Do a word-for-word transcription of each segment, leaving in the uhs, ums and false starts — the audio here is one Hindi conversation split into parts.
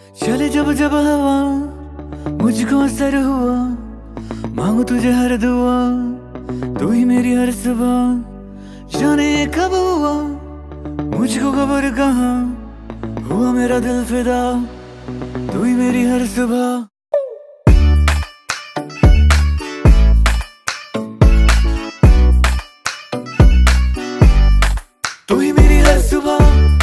चले जब जब हवा मुझको असर हुआ, मांगू तुझे हर दुआ, तू ही मेरी हर सुबह। जाने कब हुआ मुझको खबर कहाँ, हुआ मेरा दिल फिदा, तू ही मेरी हर सुबह। तू ही मेरी हर सुबह,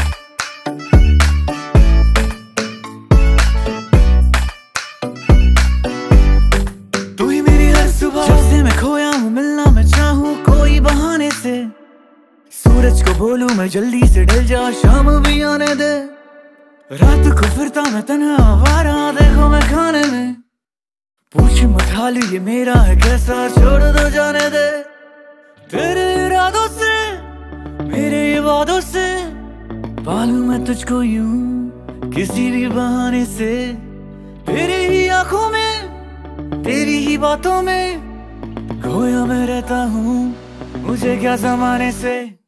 तू ही मेरी हर सुबह। जब से मैं खोया हूँ मिलना मैं चाहूँ कोई बहाने से, सूरज को बोलूं मैं जल्दी से ढल जा, शाम भी आने दे। रात को फिरता मैं तन्हा आवारा, देखो मैं खाने में। पूछ मत हाल ये मेरा है कैसा, छोड़ दो जाने दे। तेरे इरादों से मेरे ये वादों से, पालूं मैं तुझको यूं किसी भी बहाने से। तेरी ही आंखों में तेरी ही बातों में खोया मैं रहता हूँ, मुझे क्या जमाने से।